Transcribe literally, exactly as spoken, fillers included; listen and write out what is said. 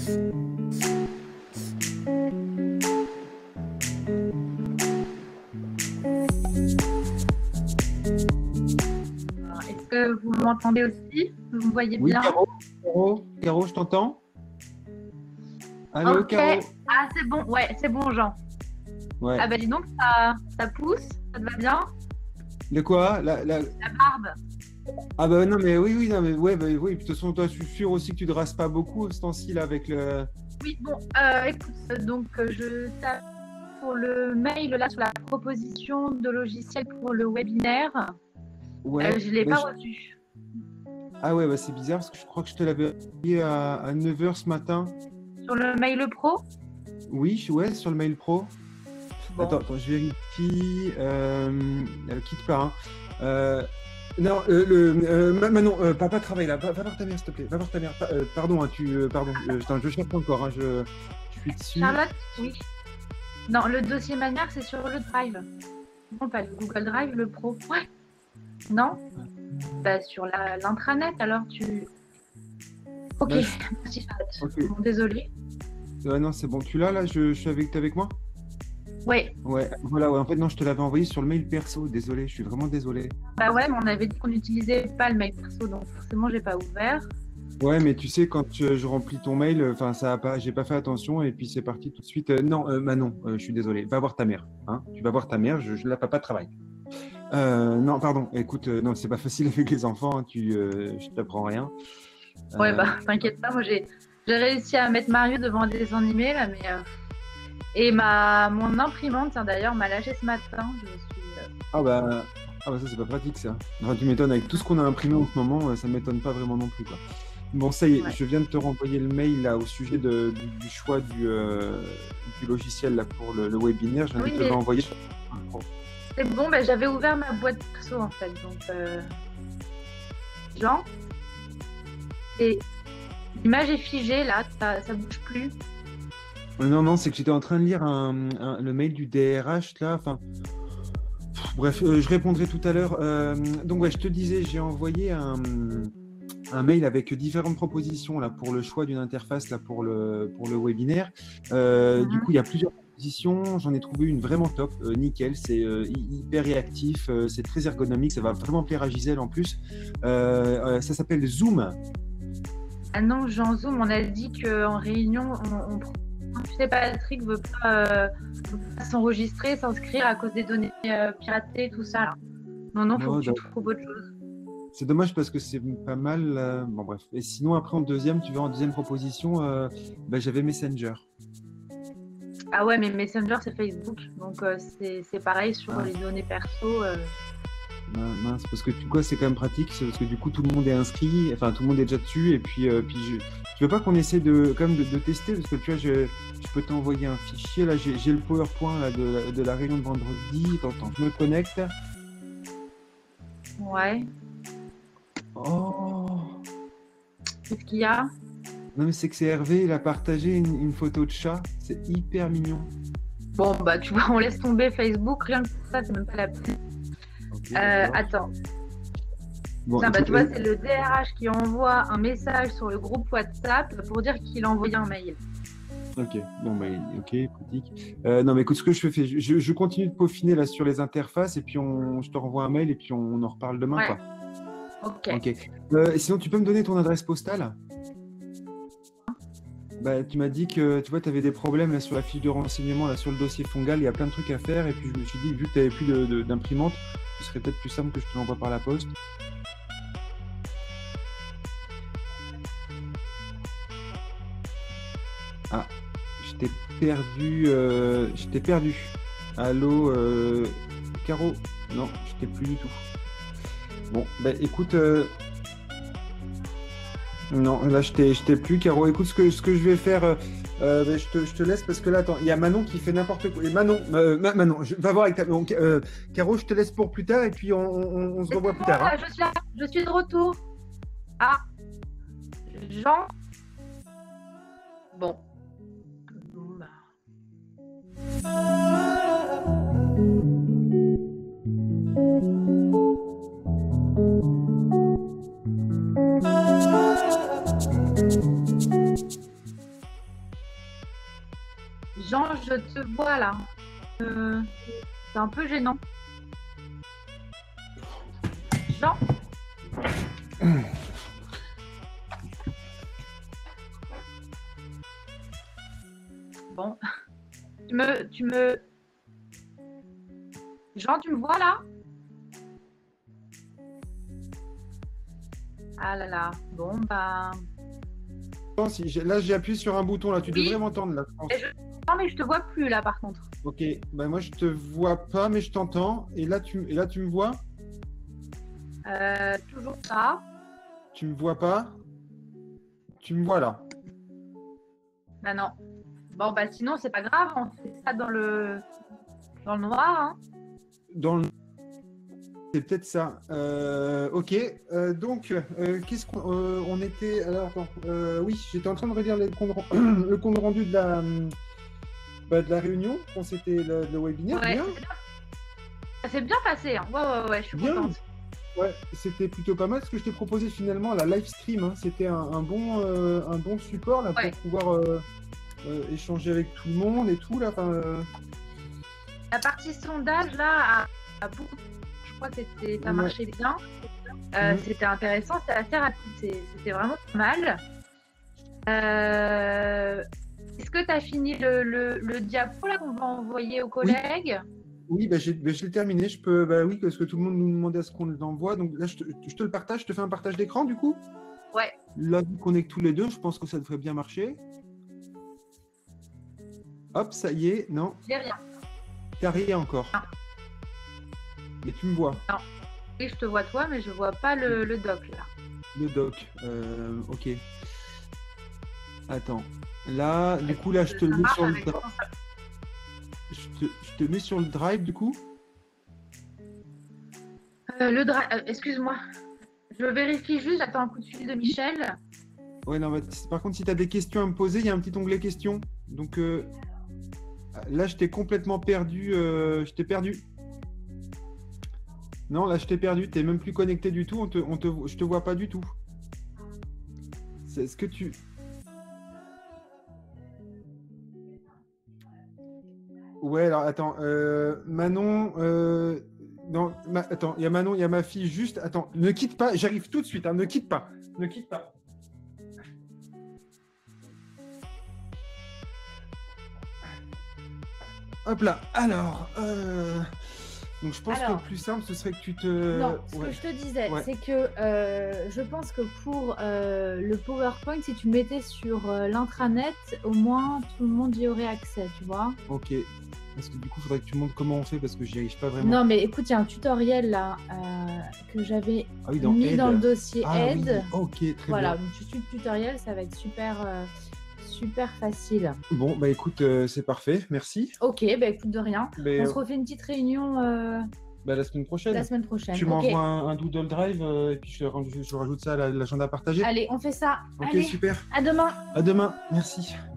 Est-ce que vous m'entendez aussi? Vous me voyez Oui, bien? Caro, Caro, Caro, je t'entends. Allô, Ok. Caro. Ah, c'est bon. Ouais, c'est bon, Jean. Ouais. Ah bah dis donc, ça, ça pousse, ça te va bien? De quoi? La, la... La barbe. Ah bah non, mais oui, oui, non, mais ouais, bah, oui. De toute façon, toi, je suis sûr aussi que tu ne te rases pas beaucoup ce temps-ci là avec le. Oui, bon, euh, écoute, donc euh, je tape pour le mail là sur la proposition de logiciel pour le webinaire. Ouais. Euh, je ne l'ai bah, pas je- reçu. Ah ouais, bah c'est bizarre parce que je crois que je te l'avais envoyé à, à neuf heures ce matin. Sur le mail pro? Oui, je- ouais, sur le mail pro. Bon. Attends, attends, je vérifie. Euh, euh, quitte pas. Hein. Euh, non, euh, le, euh, Ma- Manon, euh, papa travaille là. Va, va voir ta mère, s'il te plaît. Va voir ta mère. Pa- euh, pardon, hein, tu, euh, pardon. Euh, attends, je cherche encore. Hein, je, je suis dessus. Charlotte? Oui. Non, le dossier manière, c'est sur le Drive. Non, pas le Google Drive, le Pro. Ouais. Non? Bah, sur la- l'intranet, alors tu. Ok. Bah, c'est- Merci, Charlotte. ok. Bon, désolée. Ouais, non, c'est bon. Tu l'as là? Je, je suis avec, t'es avec moi? Ouais. Ouais. Voilà. Ouais. En fait, non, je te l'avais envoyé sur le mail perso. Désolé, je suis vraiment désolé. Bah ouais, mais on avait dit qu'on n'utilisait pas le mail perso, donc forcément, j'ai pas ouvert. Ouais, mais tu sais, quand je, je remplis ton mail, enfin, ça a pas, j'ai pas fait attention et puis c'est parti tout de suite. Euh, non, euh, Manon, euh, je suis désolé. Va voir ta mère. Hein. Tu vas voir ta mère. Je, je la papa travaille. Euh, non, pardon. Écoute, euh, non, c'est pas facile avec les enfants. Hein, tu, euh, je t'apprends rien. Ouais, Euh, bah, t'inquiète pas, moi j'ai j'ai réussi à mettre Mario devant des animés là, mais. euh, Et ma mon imprimante, tiens, d'ailleurs, m'a lâché ce matin. Je suis. euh, Ah bah, ah bah ça c'est pas pratique ça. Enfin, tu m'étonnes avec tout ce qu'on a imprimé en ce moment, euh, ça m'étonne pas vraiment non plus quoi. Bon ça y est, Ouais. je viens de te renvoyer le mail là au sujet de, du, du choix du, euh, du logiciel là pour le, le webinaire. Je viens Oui, de te mais- l'envoyer. C'est bon, bah, j'avais ouvert ma boîte perso en fait, donc. Euh... Jean. Et l'image est figée là, ça, ça bouge plus. Euh, Non non, c'est que j'étais en train de lire un, un- le mail du D R H là. Enfin, pff, bref, euh, je répondrai tout à l'heure. Euh, donc ouais, je te disais, j'ai envoyé un. un mail avec différentes propositions là pour le choix d'une interface là pour le pour le webinaire. Euh, Mhm. Du coup, il y a plusieurs propositions. J'en ai trouvé une vraiment top, euh, nickel. C'est euh, hy- hyper réactif, euh, c'est très ergonomique. Ça va vraiment plaire à Gisèle en plus. Euh, euh, ça s'appelle Zoom. Ah non, Jean Zoom, on a dit qu'en réunion, on, on... tu sais, Patrick veut pas, euh, veut pas s'enregistrer, s'inscrire à cause des données euh, piratées, tout ça là. Non, non, faut Oh, que tu d'accord. trouves autre chose. C'est dommage parce que c'est pas mal. euh, Bon bref. Et sinon après en deuxième, tu vois en deuxième proposition, euh, bah, j'avais Messenger. Ah ouais, mais Messenger, c'est Facebook, donc euh, c'est c'est pareil sur Ah. les données perso. euh. Min- Mince, parce que du coup, c'est quand même pratique, c'est parce que du coup, tout le monde est inscrit, enfin, tout le monde est déjà dessus, et puis, euh, puis je, tu veux pas qu'on essaie de, quand même de, de tester, parce que tu vois, je, je peux t'envoyer un fichier, là, j'ai j'ai le PowerPoint là, de, la- de la réunion de vendredi, attends, attends, je me connecte. Ouais. Oh, Qu'est-ce qu'il y a? non mais c'est que c'est Hervé, il a partagé une, une photo de chat, c'est hyper mignon. Bon, bah tu vois, on laisse tomber Facebook, rien que pour ça, c'est même pas la peine. Ok, Euh, d'accord. attends. Bon, Non, bah, écoute, tu vois, euh, c'est le D R H qui envoie un message sur le groupe WhatsApp pour dire qu'il a envoyé un mail. Ok, bon, bah, ok, pratique. Euh, non, mais écoute, ce que je fais, je, je continue de peaufiner là sur les interfaces, et puis on, je te renvoie un mail, et puis on, on en reparle demain, Ouais. quoi. Ok. Ok. Euh, et sinon, tu peux me donner ton adresse postale? Bah, tu m'as dit que tu vois, tu avais des problèmes là, sur la fiche de renseignement, là, sur le dossier Fongal, il y a plein de trucs à faire. Et puis je me suis dit, vu que tu n'avais plus de- de- d'imprimante, ce serait peut-être plus simple que je te l'envoie par la poste. Ah, je t'ai perdu. Euh, je t'ai perdu. Allô, euh, Caro? Non, je t'ai plus du tout. Bon, bah écoute. euh, Non, là je t'ai je t'ai plus, Caro. Écoute, ce que, ce que je vais faire, euh, euh, bah, je, te, je te laisse parce que là, attends, il y a Manon qui fait n'importe quoi. Et Manon, euh, Ma- Manon, je, va voir avec ta. Donc, euh, Caro, je te laisse pour plus tard et puis on, on- on se Et revoit c'est plus bon, tard. hein. là, je suis là, je suis de retour. Ah, Jean. Bon. Bon, bah. Jean, je te vois là. Euh, c'est un peu gênant. Jean? Bon. Tu me... Tu me... Jean, tu me vois là? Ah là là. Bon, bah... Attends, si j'ai- là, j'ai appuyé sur un bouton, là. Tu Oui. devrais m'entendre, là. je pense. Et je... Non, mais je te vois plus là, par contre. Ok, bah, moi, je te vois pas, mais je t'entends. Et là, tu, et là, tu me vois? Euh, toujours pas. Tu me vois pas? Tu me vois, là. Bah non. Bon, bah sinon, c'est pas grave. On fait ça dans le, dans le noir. Hein. Dans le... C'est peut-être ça. Euh, ok. Euh, donc, euh, qu'est-ce qu'on euh, on était. Alors, attends. Euh, oui, j'étais en train de relire les comptes ren- le compte rendu de la, bah, de la réunion quand c'était le, le webinaire. Ouais, Bien. c'est bien. Ça s'est bien passé. Hein. Ouais, ouais, ouais, je suis Bien. contente. Ouais, c'était plutôt pas mal ce que je t'ai proposé finalement, la live stream. Hein. C'était un, un bon, euh, un bon support là, pour Ouais. pouvoir euh, euh, échanger avec tout le monde et tout. Là, enfin, euh, La partie sondage, là, a, a beaucoup. Je crois que c'était- ça Ouais. marchait bien. Euh, Mhm. C'était intéressant, c'était assez rapide. C'est- C'était vraiment pas mal. Euh, Est-ce que tu as fini le, le, le diapo là qu'on va envoyer aux collègues? Oui, bah, j'ai- bah, je l'ai terminé. Je peux, bah oui, parce que tout le monde nous demandait à ce qu'on l'envoie. Donc là, je te, je te le partage. Je te fais un partage d'écran du coup. Ouais. Là, vu qu'on est que tous les deux, je pense que ça devrait bien marcher. Hop, ça y est. Non, J'ai rien. t'as rien encore. Non. Mais tu me vois. Oui, je te vois toi, mais je vois pas le, le doc là. Le doc. Euh, ok. Attends. Là, du coup, là, je te le Ça mets marche sur le avec drive. Je te, je te mets sur le drive, du coup. Euh, le dra... euh, excuse-moi. Je vérifie juste, j'attends un coup de fil de Michel. Ouais, non, bah, par contre, si tu as des questions à me poser, il y a un petit onglet questions. Donc euh, là, je t'ai complètement perdu. Euh, je t'ai perdu. Non, là, je t'ai perdu. Tu n'es même plus connecté du tout. On te, on te, je te vois pas du tout. C'est ce que tu. Ouais, alors attends. Euh, Manon. Euh, non, ma- attends, il y a Manon, il y a ma fille juste. Attends, ne quitte pas. J'arrive tout de suite. Hein, ne quitte pas. Ne quitte pas. Hop là. Alors. Euh... Donc je pense Alors, que le plus simple, ce serait que tu te... Non, ce Ouais. que je te disais, Ouais. c'est que euh, je pense que pour euh, le PowerPoint, si tu le mettais sur euh, l'intranet, au moins tout le monde y aurait accès, tu vois. Ok. Parce que du coup, il faudrait que tu montres comment on fait parce que j'y arrive pas vraiment. Non, mais écoute, il y a un tutoriel là euh, que j'avais Ah oui, dans mis Aide. dans le dossier Ah oui, aide. ok, très Voilà, bien. donc tu suis le tutoriel, ça va être super, euh, super facile. Bon, bah écoute, euh, c'est parfait, merci. Ok, bah écoute, de rien. Mais, On euh, se refait une petite réunion euh, bah, la semaine prochaine. la semaine prochaine. Tu Ok. m'envoies un, un Doodle Drive euh, et puis je, je, je rajoute ça à la- l'agenda partagé. Allez, on fait ça. Ok, Allez, super. à demain. À demain. Merci.